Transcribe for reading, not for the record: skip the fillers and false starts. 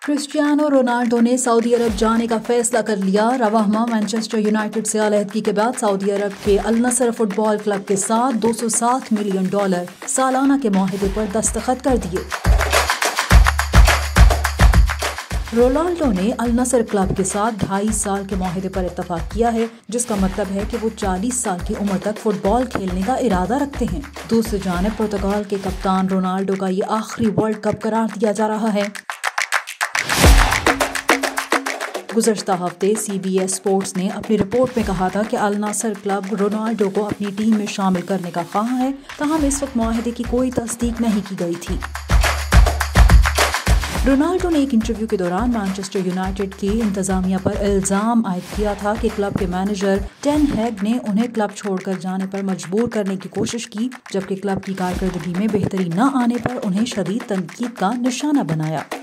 Cristiano Ronaldo ने सऊदी अरब जाने का फैसला कर लिया। रवाहमा मैनचेस्टर यूनाइटेड से अलहदगी के बाद सऊदी अरब के अल नसर फुटबॉल क्लब के साथ $207 मिलियन सालाना के मुआहदे पर दस्तखत कर दिए। रोनाल्डो ने अल नसर क्लब के साथ 2.5 साल के मुआहदे पर इत्तफाक किया है, जिसका मतलब है कि वो 40 साल की उम्र तक फुटबॉल खेलने का इरादा रखते हैं। दूसरी जानिब पुर्तगाल के कप्तान रोनाल्डो का ये आखिरी वर्ल्ड कप करार दिया जा रहा है। गुज़श्ता हफ्ते CBS स्पोर्ट्स ने अपनी रिपोर्ट में कहा था कि अल नासर क्लब रोनाल्डो को अपनी टीम में शामिल करने का ख्वाह है, ताहम इस वक्त मुआहदे की कोई तस्दीक नहीं की गई थी। रोनाल्डो ने एक इंटरव्यू के दौरान मैनचेस्टर यूनाइटेड की इंतजामिया पर इल्ज़ाम आयद किया था कि क्लब के मैनेजर टेन हैग ने उन्हें क्लब छोड़कर जाने पर मजबूर करने की कोशिश की, जबकि क्लब की कारकर्दगी में बेहतरी न आने पर उन्हें शदीद तनकीद का निशाना बनाया।